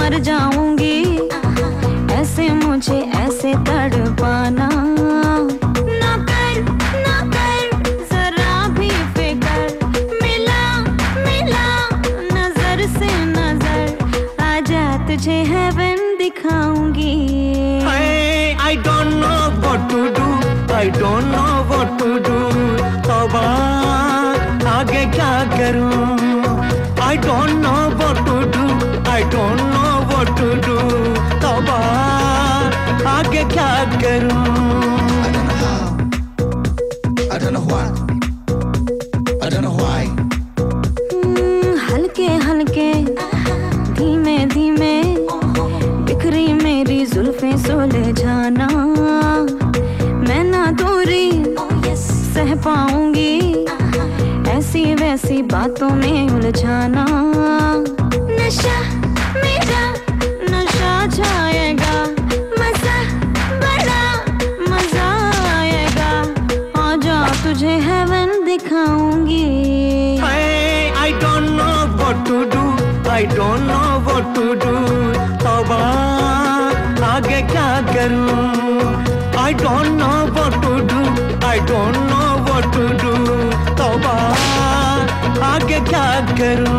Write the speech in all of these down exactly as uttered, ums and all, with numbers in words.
मर जाऊंगी, ऐसे मुझे ऐसे तड़पाना। ना कर ना कर जरा भी फिकर, मिला मिला नजर से नजर, आजा तुझे हेवन दिखाऊंगी। I don't know what to do, I don't know what to do, तौबा आगे क्या करूं? I don't know what to do, I don't know what to do, तौबा आगे क्या करूं? I don't know how, I don't know what, I don't know why. hmm, हल्के हल्के धीमे धीमे बिखरी मेरी जुल्फें सुलझाना। मैं ना दूरी सह पाऊंगी, ऐसी वैसी बातों में उलझाना। नशा मेरा नशा छाएगा, मजा बड़ा मजा आएगा, आजा तुझे हेवन दिखाऊंगी। I don't know what to do, I don't know what to do, तौबा आगे क्या करूं? I don't know what to do, I don't know what to do, तौबा आगे क्या करूं?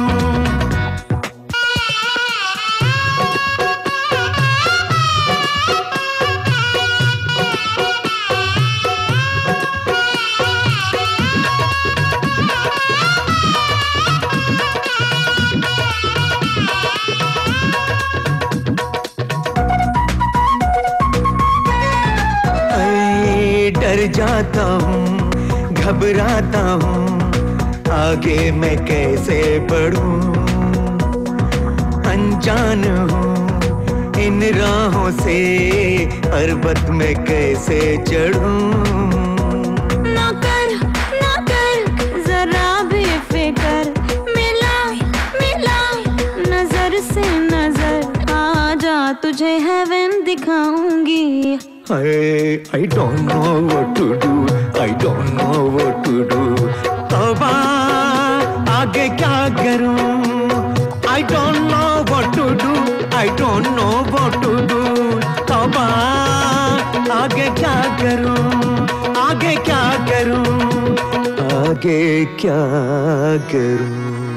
डर जाता हूँ, घबराता हूँ, आगे मैं कैसे बढ़ूं? अनजान हूँ इन राहों से, पर्वत में कैसे चढ़ूं? ना कर ना कर जरा भी फिकर, मिला मिला नजर से नजर, आजा तुझे हेवन दिखाऊंगी। I, I don't know what to do, I don't know what to do, तौबा आगे क्या करूं? I don't know what to do, I don't know what to do, तौबा आगे क्या करूं? आगे क्या करूं? आगे क्या करूं?